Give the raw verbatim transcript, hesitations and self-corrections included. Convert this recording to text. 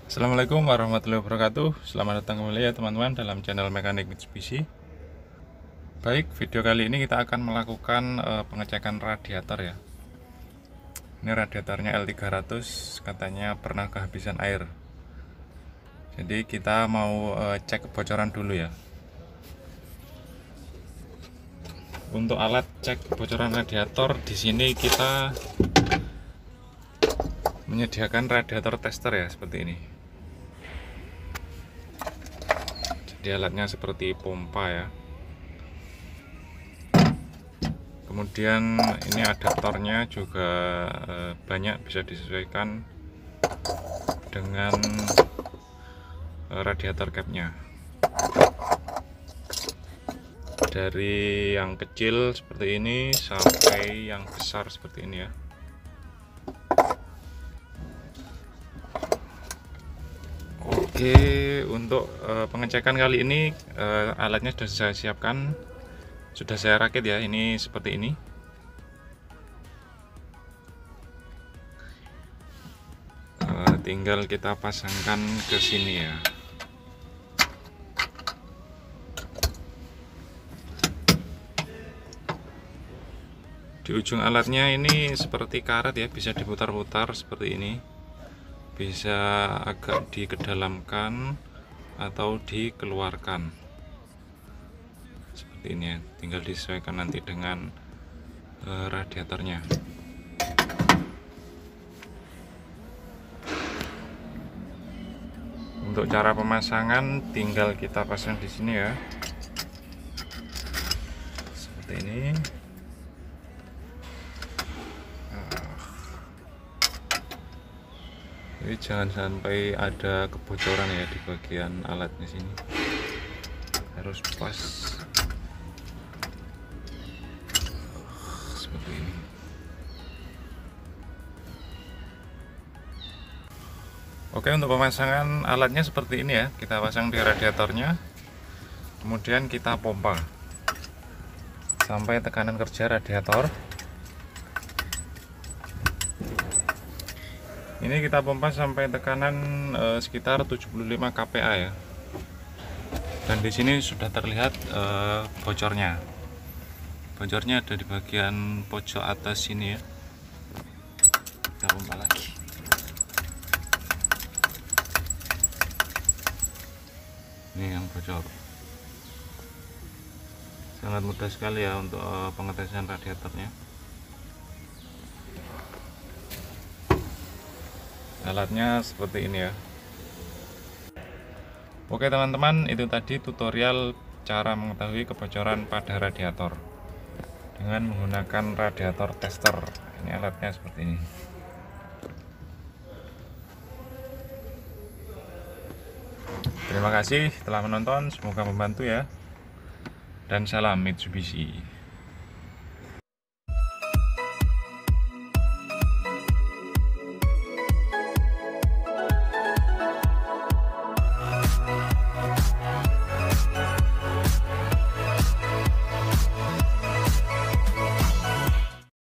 Assalamualaikum warahmatullahi wabarakatuh. Selamat datang kembali ya teman-teman dalam channel Mekanik Mitsubishi. Baik, video kali ini kita akan melakukan uh, pengecekan radiator ya. Ini radiatornya L tiga ratus, katanya pernah kehabisan air. Jadi kita mau uh, cek kebocoran dulu ya. Untuk alat cek kebocoran radiator di sini kita menyediakan radiator tester ya, seperti ini. Jadi alatnya seperti pompa ya. Kemudian ini adaptornya juga eh, banyak, bisa disesuaikan dengan eh, radiator capnya. Dari yang kecil seperti ini sampai yang besar seperti ini ya. Oke, untuk uh, pengecekan kali ini uh, alatnya sudah saya siapkan, sudah saya rakit ya. Ini seperti ini. Uh, tinggal kita pasangkan ke sini ya. Di ujung alatnya ini seperti karet ya, bisa diputar-putar seperti ini. Bisa agak dikedalamkan atau dikeluarkan seperti ini ya, tinggal disesuaikan nanti dengan uh, radiatornya. Untuk cara pemasangan tinggal kita pasang di sini ya, seperti ini. Jadi jangan sampai ada kebocoran ya di bagian alatnya sini, harus pas seperti ini. Oke, untuk pemasangan alatnya seperti ini ya, kita pasang di radiatornya, kemudian kita pompa sampai tekanan kerja radiator. Ini kita pompa sampai tekanan e, sekitar tujuh puluh lima K P A ya. Dan di sini sudah terlihat e, bocornya. Bocornya ada di bagian pojok atas sini ya. Kita pompa lagi. Ini yang bocor. Sangat mudah sekali ya untuk e, pengetesan radiatornya. Alatnya seperti ini ya. Oke teman-teman, itu tadi tutorial cara mengetahui kebocoran pada radiator dengan menggunakan radiator tester. Ini alatnya seperti ini. Terima kasih telah menonton, semoga membantu ya, dan salam Mitsubishi.